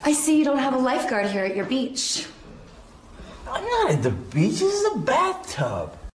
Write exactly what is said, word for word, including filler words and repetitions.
I see you don't have a lifeguard here at your beach. I'm not at the beach. This is a bathtub.